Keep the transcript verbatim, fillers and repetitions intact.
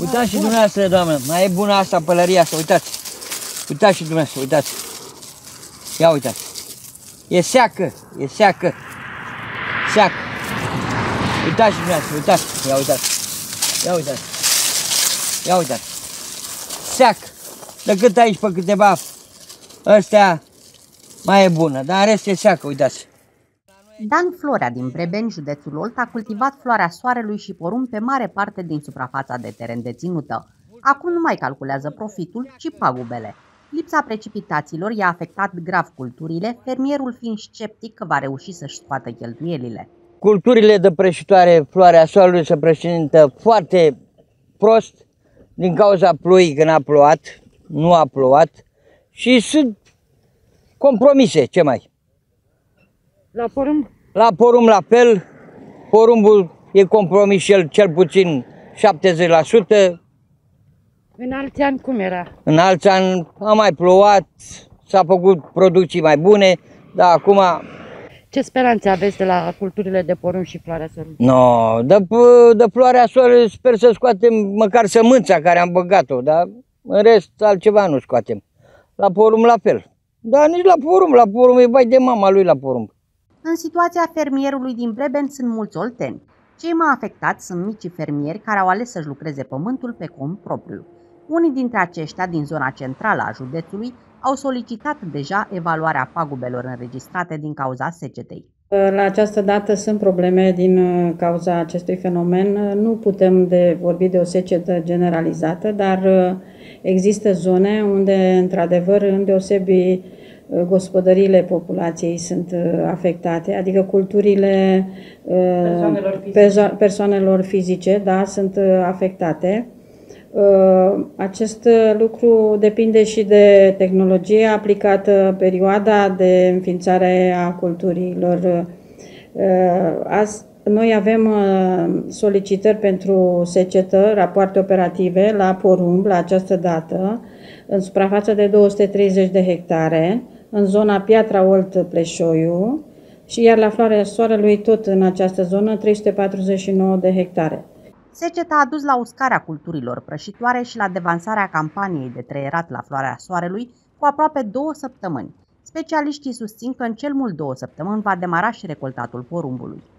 Uitați și dumneavoastră, doamnă, mai e bună asta, pălăria asta, uitați. Uitați și dumneavoastră, uitați. Ia uitați. E seacă, e seacă. Seacă. Uitați și dumneavoastră, uitați. Ia uitați. Ia uitați. Ia uitați. Seacă. Decât aici pe câteva ăstea mai e bună, dar în rest e seacă, uitați. Dan Florea din Brebeni, județul Olt, a cultivat floarea soarelui și porumb pe mare parte din suprafața de teren deținută. Acum nu mai calculează profitul, ci pagubele. Lipsa precipitațiilor i-a afectat grav culturile, fermierul fiind sceptic că va reuși să-și scoată cheltuielile. Culturile de prășitoare, floarea soarelui se prezintă foarte prost din cauza ploii, că n-a plouat, nu a plouat și sunt compromise, ce mai? La porumb? La porumb la fel, porumbul e compromis și el cel puțin șaptezeci la sută. În alți ani cum era? În alți ani a mai plouat, s-a făcut producții mai bune, dar acum... Ce speranțe aveți de la culturile de porumb și floarea soarelui? No, de, de floarea soarelui sper să scoatem măcar sămânța care am băgat-o, dar în rest altceva nu scoatem. La porumb la fel. Dar nici la porumb, la porumb e bai de mama lui la porumb. În situația fermierului din Brebeni sunt mulți olteni. Cei mai afectați sunt micii fermieri care au ales să-și lucreze pământul pe cont propriu. Unii dintre aceștia din zona centrală a județului au solicitat deja evaluarea pagubelor înregistrate din cauza secetei. La această dată sunt probleme din cauza acestui fenomen. Nu putem de vorbi de o secetă generalizată, dar există zone unde, într-adevăr, îndeosebi gospodăriile populației sunt afectate, adică culturile persoanelor fizice, persoanelor fizice da, sunt afectate. Acest lucru depinde și de tehnologie aplicată, perioada de înființare a culturilor. Azi, noi avem solicitări pentru secetă, rapoarte operative la porumb la această dată, în suprafață de două sute treizeci de hectare, în zona Piatra Olt-Pleșoiu, și iar la floarea soarelui tot în această zonă trei sute patruzeci și nouă de hectare. Seceta a dus la uscarea culturilor prășitoare și la devansarea campaniei de treierat la floarea soarelui cu aproape două săptămâni. Specialiștii susțin că în cel mult două săptămâni va demara și recoltatul porumbului.